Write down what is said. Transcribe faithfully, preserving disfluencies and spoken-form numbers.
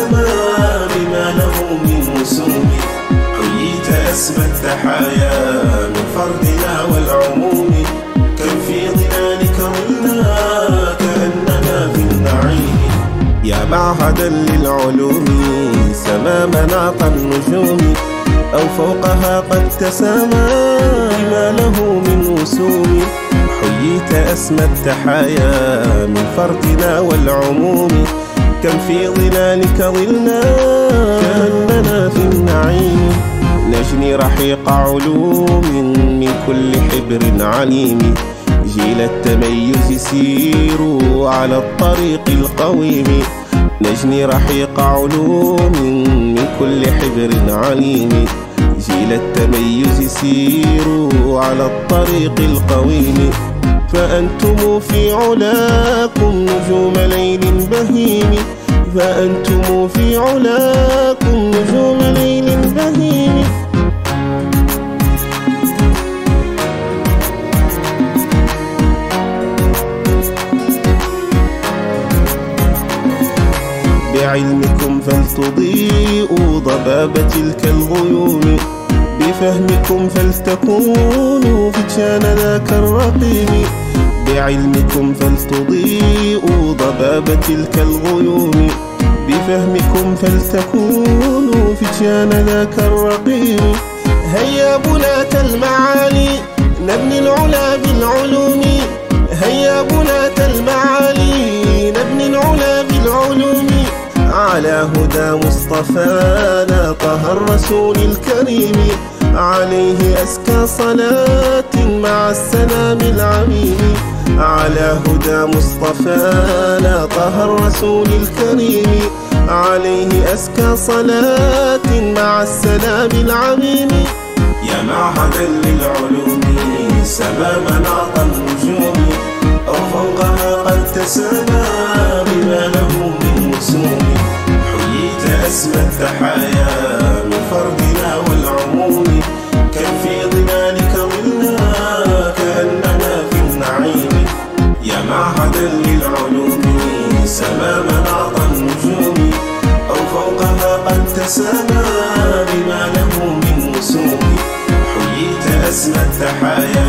تسامى بما له من وسوم. حييت أسمى التحايا من فردنا والعموم. كم في ظلالك ظلنا كأننا في النعيم. يا معهدا للعلوم سما مناط النجوم. أو فوقها قد تسامى بما له من وسوم. حييت أسمى التحايا من فردنا والعموم. كم في ظلالك ظلنا كأننا في النعيم. نجني رحيق علوم من كل حبر عليم. جيل التميز سيروا على الطريق القويم. نجني رحيق علوم من كل حبر عليم. جيل التميز سيروا على الطريق القويم. فأنتم في علاكم نجوم ليل بهيم. فأنتم في علاكم نجوم ليل بهيم. بعلمكم فلتضيئوا ضباب تلك الغيوم. بفهمكم فلتكونوا فتيان ذاك الرقيم. بعلمكم فلتضيئوا ضباب تلك الغيوم. بفهمكم فلتكونوا فتيان ذاك الرقيم. هيا بناة المعالي نبني العلا بالعلوم. هيا بناة المعالي نبني العلا بالعلوم. على هدى مصطفانا طه الرسول الكريم. عليه أزكى صلاة مع السلام العميم. على هدى مصطفانا طه الرسول الكريم. عليه أزكى صلاة مع السلام العميم. يا معهدا للعلوم سما مناط النجوم. أو فوقها قد تسامى بما له من وسوم. حييت أسمى التحايا من فردنا والعموم. كم في ظلالك ظلنا كأننا في النعيم. يا معهدا للعلوم سما مناط النجوم. أو فوقها قد تسامى بما له من وسوم. حييت أسمى التحايا